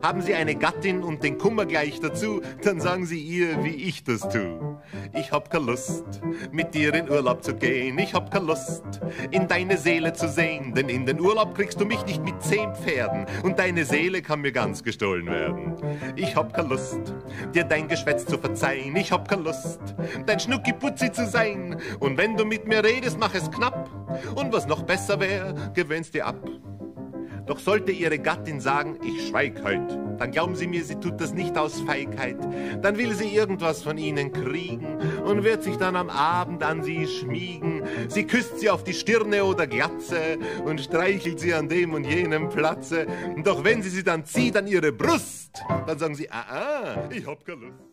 Haben Sie eine Gattin und den Kummer gleich dazu, dann sagen Sie ihr, wie ich das tu. Ich hab keine Lust, mit dir in Urlaub zu gehen. Ich hab keine Lust, in deine Seele zu sehen. Denn in den Urlaub kriegst du mich nicht mit 10 Pferden und deine Seele kann mir ganz gestohlen werden. Ich hab keine Lust, dir dein Geschwätz zu verzeihen. Ich hab keine Lust, dein Schnucki-Putzi zu sein. Und wenn du mit mir redest, mach es knapp. Und was noch besser wär, gewöhnst dir ab. Doch sollte Ihre Gattin sagen, ich schweig heut, dann glauben Sie mir, sie tut das nicht aus Feigheit. Dann will sie irgendwas von Ihnen kriegen und wird sich dann am Abend an Sie schmiegen. Sie küsst sie auf die Stirne oder Glatze und streichelt sie an dem und jenem Platze. Doch wenn sie dann zieht an ihre Brust, dann sagen Sie, ich hab keine Lust.